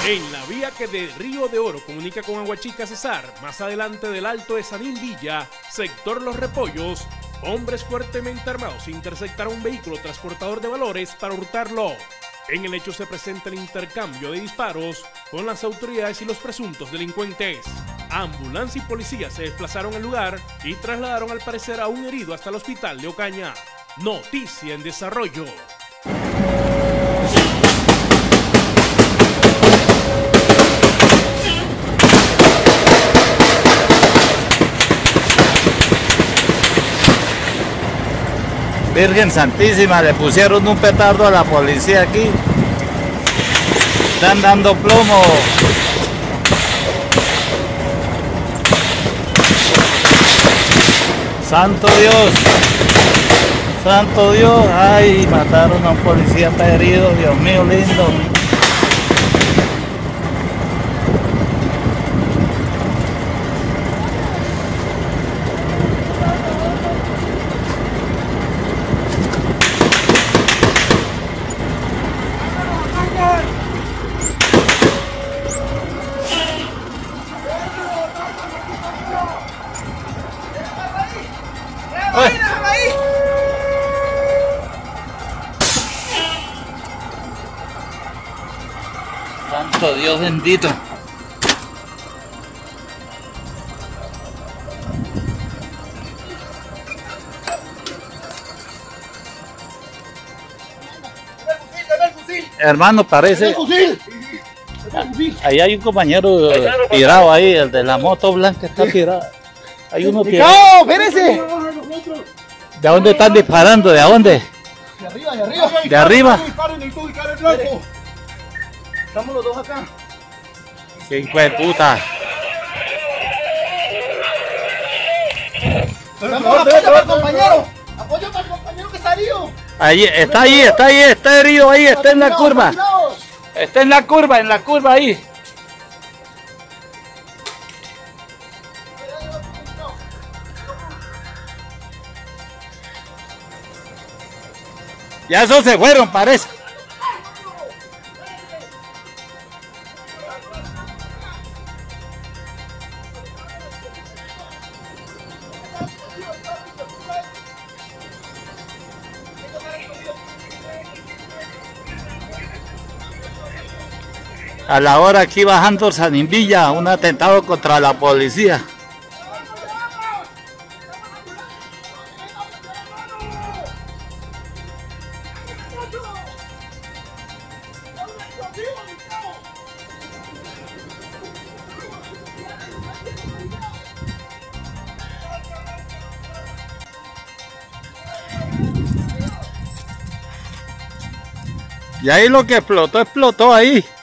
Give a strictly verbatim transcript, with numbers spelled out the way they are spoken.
En la vía que de Río de Oro comunica con Aguachica Cesar, más adelante del Alto de Sanín Villa, sector Los Repollos, hombres fuertemente armados interceptaron un vehículo transportador de valores para hurtarlo. En el hecho se presenta el intercambio de disparos con las autoridades y los presuntos delincuentes. Ambulancia y policía se desplazaron al lugar y trasladaron al parecer a un herido hasta el hospital de Ocaña. Noticia en desarrollo. Virgen Santísima, le pusieron un petardo a la policía aquí. Están dando plomo. Santo Dios. Santo Dios. Ay, mataron a un policía, está herido. Dios mío, lindo. ¡Ahí, déjame ahí! Santo Dios bendito. Hermano, parece. Ahí hay un compañero tirado ahí, el de la moto blanca está tirado. Hay uno tirado. ¡No, espérese! ¿De dónde están disparando? ¿De dónde? De arriba, de arriba. ¿De arriba? Estamos los dos acá. ¡Qué hijo de puta! Apoyo para el compañero. Apoyo para el compañero que salió. Ahí, está ahí, está ahí, está herido ahí, está en la curva. Está en la curva, en la curva ahí. Ya esos se fueron, parece. A la hora aquí bajando Sanín Villa, un atentado contra la policía. Y ahí lo que explotó, explotó ahí.